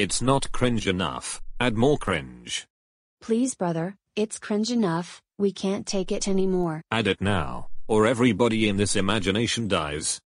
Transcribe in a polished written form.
It's not cringe enough, add more cringe. Please brother, it's cringe enough, we can't take it anymore. Add it now, or everybody in this imagination dies.